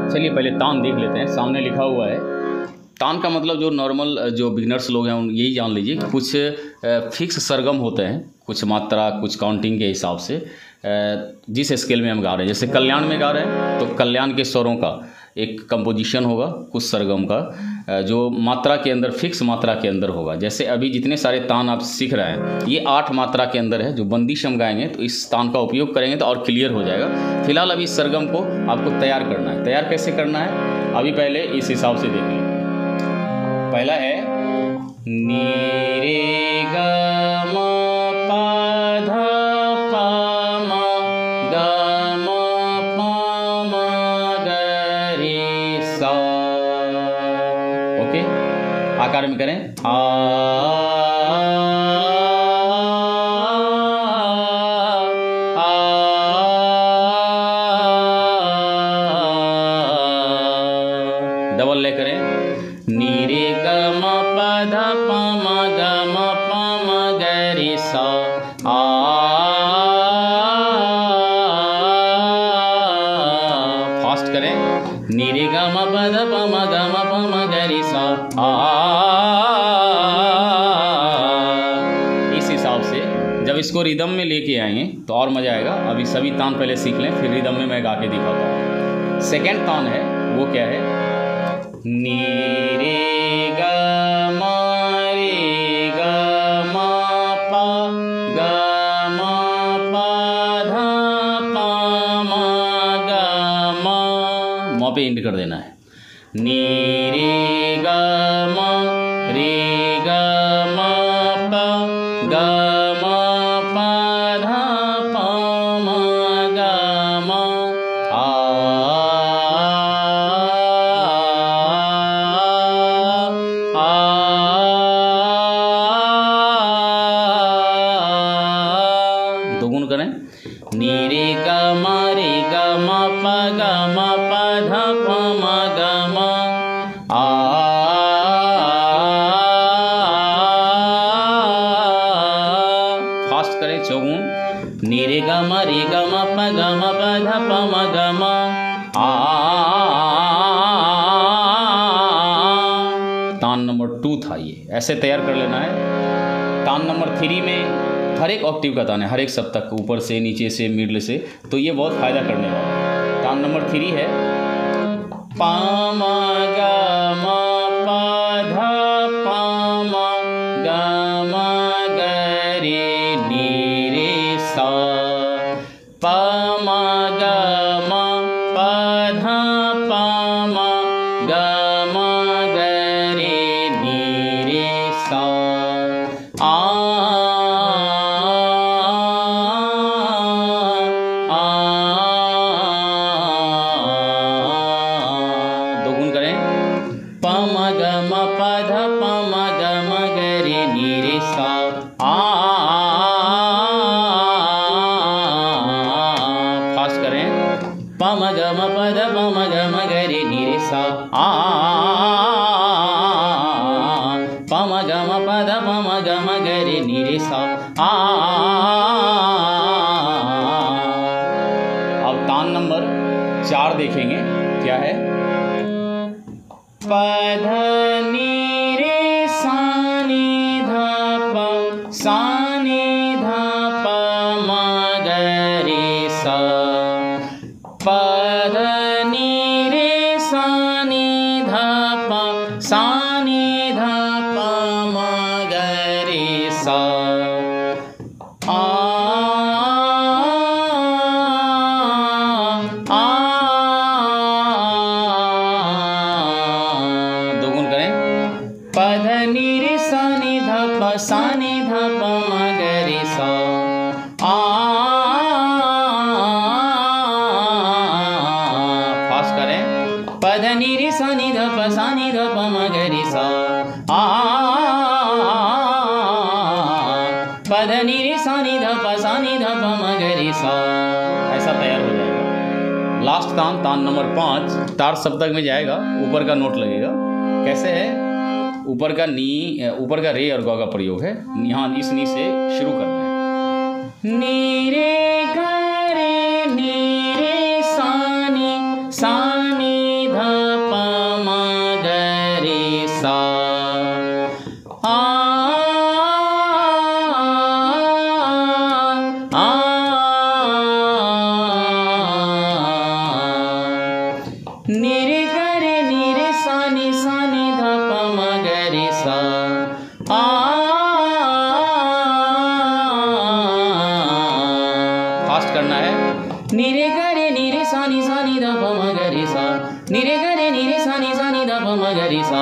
चलिए पहले तान देख लेते हैं। सामने लिखा हुआ है तान का मतलब जो नॉर्मल जो बिगिनर्स लोग हैं उन यही जान लीजिए कि कुछ फिक्स सरगम होते हैं, कुछ मात्रा, कुछ काउंटिंग के हिसाब से जिस स्केल में हम गा रहे हैं। जैसे कल्याण में गा रहे हैं तो कल्याण के स्वरों का एक कंपोजिशन होगा कुछ सरगम का जो मात्रा के अंदर, फिक्स मात्रा के अंदर होगा। जैसे अभी जितने सारे तान आप सीख रहे हैं ये 8 मात्रा के अंदर है। जो बंदिश हम गाएंगे तो इस तान का उपयोग करेंगे तो और क्लियर हो जाएगा। फिलहाल अभी इस सरगम को आपको तैयार करना है। तैयार कैसे करना है अभी पहले इस हिसाब से देख लीजिए। पहला है नी रे ग म प ध प म ग म प म ग रे सा। ओके, आकार में करें आ डबल ले करें नी रे ग म प ध प म ग म प म ग रे सा आ। फास्ट करें नी रे ग म प ध प म ग म प म ग रे सा आ। इस हिसाब से जब इसको रिदम में लेके आएंगे तो और मजा आएगा। अभी सभी तान पहले सीख लें फिर रिदम में मैं गा के दिखाता हूँ। सेकेंड तान है वो क्या है नी रे ग म रे ग म प ग म प ध प म ग म पे एंड कर देना है। नी रे ग म रे ग म प ग म प ध प म ग म आ। दोगुन करें नी रे ग म रे ग म प ग म प ध प म ग म आ। फास्ट करें चौगुन नी रे ग म रे ग म प ग म प ध प म ग म आ। तान नंबर 2 था ये, ऐसे तैयार कर लेना है। तान नंबर 3 में हर एक ऑक्टिव का तान है, हर एक सप्तक ऊपर से नीचे से मिडल से, तो ये बहुत फायदा करने वाला है। तान नंबर 3 है प म ग म प ध प म ग म ग रे नी रे सा। प म ग म प ध प म ग म ग रे नी रे सा आ। दोगुन करें प म ग म प ध प म ग म ग रे नी रे सा आ। फास्ट करें प म ग म प ध प म ग म ग रे नी रे सा आ। प म ग म प ध प म ग म ग रे नी रे सा आ। अब तान नंबर 4 देखेंगे क्या है प ध नी रे सा नी ध प सा नी ध प म ग रे सा। प ध नी रे सा नी ध प सा नी ध प म ग रे सा आ। दोगुन करें प ध नी रे सा नी ध प सा नी ध प म ग रे सा आ। फास्ट करें प ध नी रे सा नी ध प सा नी ध प म ग रे सा आ। प ध नी रे सा नी ध प सा नी ध प म ग रे सा। ऐसा तैयार हो जाएगा। लास्ट तान, तान नंबर 5 तार सप्तक में जाएगा, ऊपर का नोट लगेगा। कैसे है ऊपर का नी, ऊपर का रे और ग का प्रयोग है। यहाँ इस नी से शुरू करना है। नी रे ग रे नी रे सा नी रे गा रे सा नी धा पा मा गा रे सा। फास्ट करना है। नी रे गा रे सा नी धा पा मा गा रे सा। नी रे गा रे सा नी धा पा मा गा रे सा।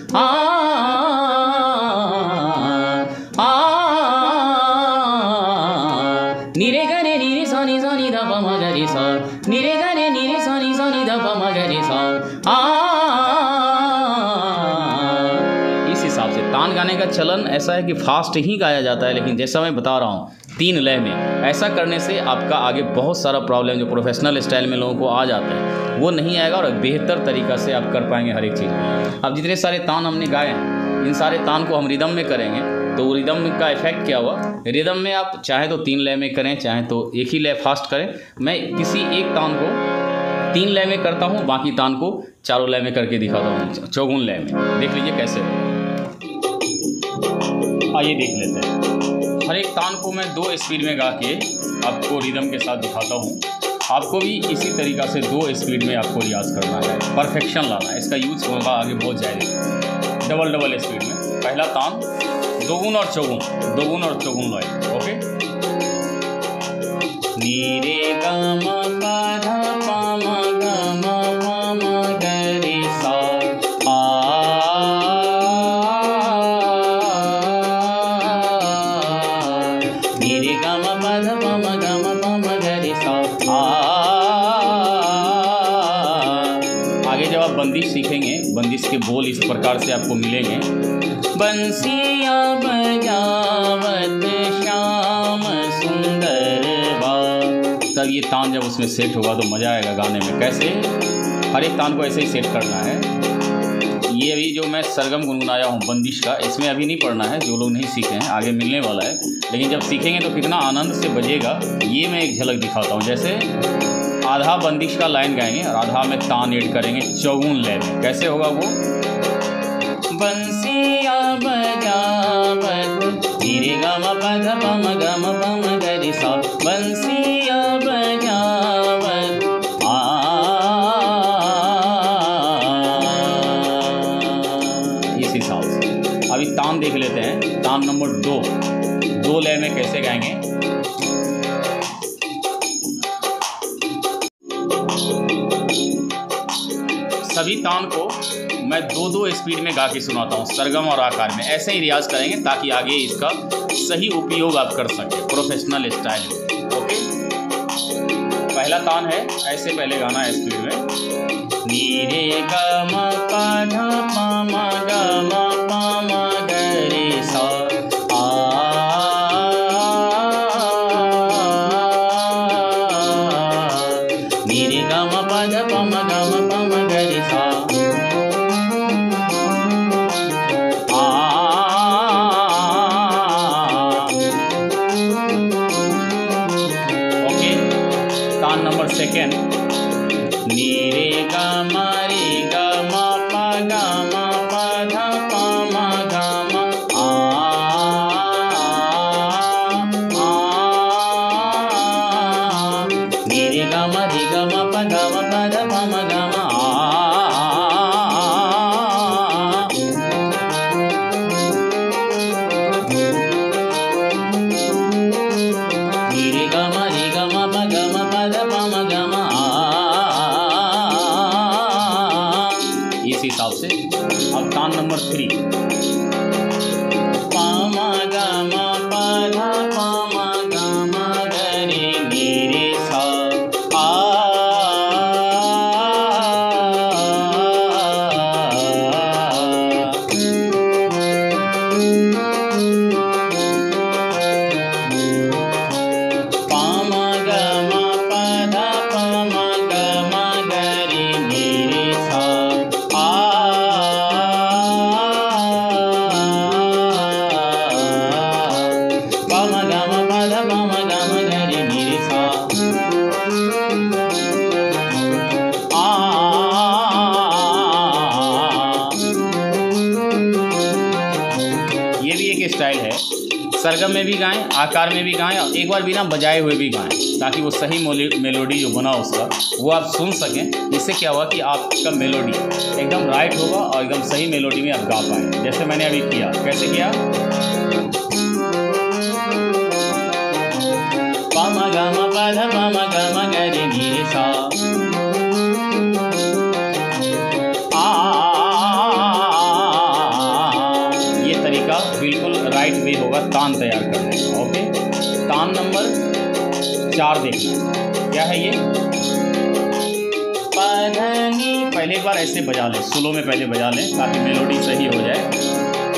नी रे गा रे सा नी धा पा मा गा रे सा। नी रे गा रे सा नी धा पा मा गा रे सा। इस हिसाब से तान गाने का चलन ऐसा है कि फास्ट ही गाया जाता है, लेकिन जैसा मैं बता रहा हूँ 3 लय में। ऐसा करने से आपका आगे बहुत सारा प्रॉब्लम जो प्रोफेशनल स्टाइल में लोगों को आ जाते हैं वो नहीं आएगा और बेहतर तरीक़ा से आप कर पाएंगे हर एक चीज़ में। अब जितने सारे तान हमने गाए हैं इन सारे तान को हम रिदम में करेंगे तो रिदम का इफेक्ट क्या हुआ, रिदम में आप चाहे तो 3 लय में करें चाहे तो एक ही लय फास्ट करें। मैं किसी एक तान को 3 लय में करता हूँ, बाकी तान को 4 लय में करके दिखाता हूँ चौगुन लय में। देख लीजिए कैसे हो। आइए देख लेते हैं। हर एक तान को मैं 2 स्पीड में गा के आपको रिदम के साथ दिखाता हूँ। आपको भी इसी तरीक़ा से 2 स्पीड में आपको रियाज करना है, परफेक्शन लाना है। इसका यूज होगा आगे बहुत ज़्यादा डबल स्पीड में। पहला तान 2 गुण और चौगुन लय। ओके। नी रे गा मा पा धा पा मा गा मा पा मा गा रे सा। नी रे गा मा पा धा पा मा गा मा पा मा गा रे सा। आगे जब आप बंदिश सीखेंगे, बंदिश के बोल इस प्रकार से आपको मिलेंगे। बंसिया बजावत श्याम सुंदर बा। तब ये तान जब उसमें सेट होगा तो मज़ा आएगा गाने में। कैसे? हर एक तान को ऐसे ही सेट करना है। ये अभी जो मैं सरगम गुनगुनाया हूँ बंदिश का, इसमें अभी नहीं पढ़ना है, जो लोग नहीं सीखे हैं आगे मिलने वाला है, लेकिन जब सीखेंगे तो कितना आनंद से बजेगा ये मैं एक झलक दिखाता हूँ। जैसे आधा बंदिश का लाइन गाएंगे और आधा में तान ऐड करेंगे चौगुन लय में। कैसे होगा वो? बंसिया बजावत नी रे गा मा पा धा पा मा गा मा पा मा गा रे सा। बंसिया बजावत इस हिसाब से। अभी तान देख लेते हैं। तान नंबर 2 लय में कैसे गाएंगे। सभी तान को मैं 2 स्पीड में गा के सुनाता हूँ सरगम और आकार में। ऐसे ही रियाज करेंगे ताकि आगे इसका सही उपयोग आप कर सकें प्रोफेशनल स्टाइल में। ओके। पहला तान है, ऐसे पहले गाना है स्पीड में। नी रे गा मा पा धा पा मा गा मा पा मा गा रे सा। नी रे गा मा पा धा पा मा गा मा पा मा गा रे सा। नंबर 2 नी रे गा मा पा गा मा पा धा पा मा गा मा नी रे गा मा पा गा मा पा धा पा मा गा मा नी रे गा मा पा गा मा पा धा पा मा गा मा। इस हिसाब से। अब तान नंबर 3 पा मा गा मा पा धा पा मा गा मा गा रे नी रे सा। सरगम में भी गाएं, आकार में भी गाएं और एक बार बिना बजाए हुए भी गाएं, ताकि वो सही मेलोडी जो बना उसका वो आप सुन सकें। इससे क्या हुआ कि आपका मेलोडी एकदम राइट होगा और एकदम सही मेलोडी में आप गा पाएंगे। जैसे मैंने अभी किया, कैसे किया, पा म ग म प ध प म ग म ग रे नि रे सा, ये तरीका बिल्कुल राइट वे होगा तान तैयार करने का। ओके, तान नंबर 4 देखना है, क्या है ये, पधनी। पहले एक बार ऐसे बजा लें, स्लो में पहले बजा लें ताकि मेलोडी सही हो जाए।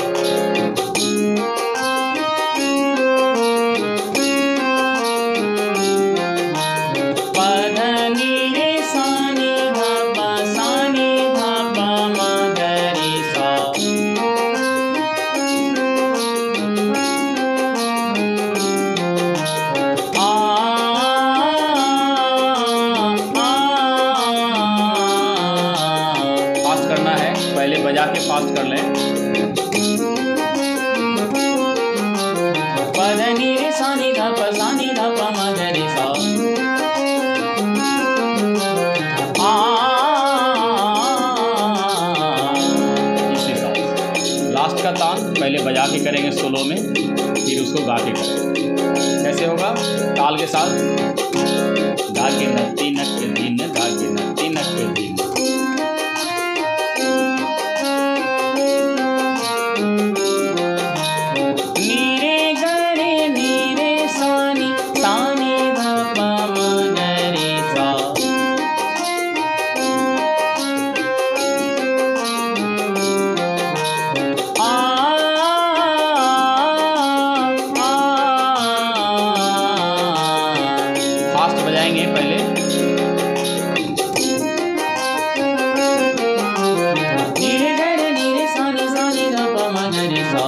पहले बजा के फास्ट कर लें, पधनी रे सा नि ध प सा नि ध प म ग रे सा, इस हिसाब से। लास्ट का तान पहले बजा के करेंगे सोलो में, फिर उसको गा के करेंगे। कैसे होगा, ताल के साथ, गा के नत्ती नक के दिन, गा के नत्ती नक के दिन, बजाएंगे पहले, नीरे ग नीरे सा नि ध प म ग रे सा,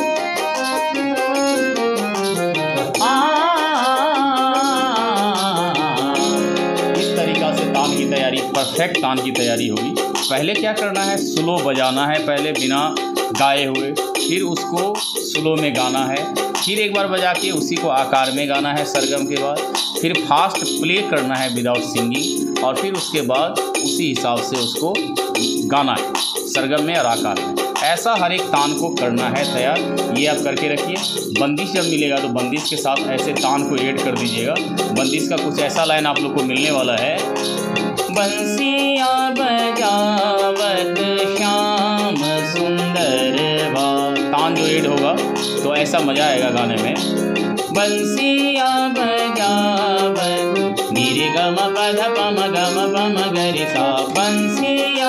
इस तरीका से तान की तैयारी, परफेक्ट तान की तैयारी होगी। पहले क्या करना है, स्लो बजाना है पहले बिना गाए हुए, फिर उसको स्लो में गाना है, फिर एक बार बजा के उसी को आकार में गाना है सरगम के बाद, फिर फास्ट प्ले करना है विदाउट सिंगिंग, और फिर उसके बाद उसी हिसाब से उसको गाना है सरगम में और आकार में। ऐसा हर एक तान को करना है तैयार। ये आप करके रखिए। बंदिश जब मिलेगा तो बंदिश के साथ ऐसे तान को ऐड कर दीजिएगा। बंदिश का कुछ ऐसा लाइन आप लोग को मिलने वाला है, बंसिया बजावत श्याम सुंदर बा, तान जो ऐड होगा तो ऐसा मजा आएगा गाने में। बंसिया बजावत नीरे ग म प ध प म ग म प म ग रे सा, बंसिया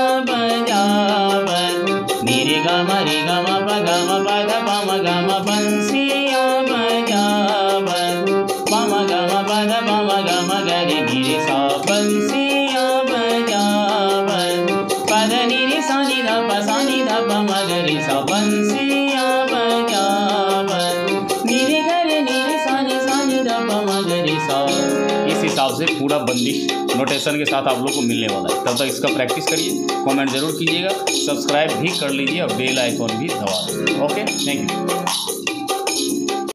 बजावत नीरे ग म रे ग म प ग म प ध प म ग म, बंसिया बजावत प म ग म प ध प म ग म ग रे नि रे सा, बंसिया बजावत प ध नि रे सा नि ध प सा नि ध प म ग रे सा, बंसिया बजावत नीरे ग रे नि रे सा नि ध प म ग रे सा। इस हिसाब से पूरा बंदिश नोटेशन के साथ आप लोग को मिलने वाला है। तब तक इसका प्रैक्टिस करिए, कमेंट जरूर कीजिएगा, सब्सक्राइब भी कर लीजिए और बेल आइकॉन भी दबा दीजिए। Okay, thank you.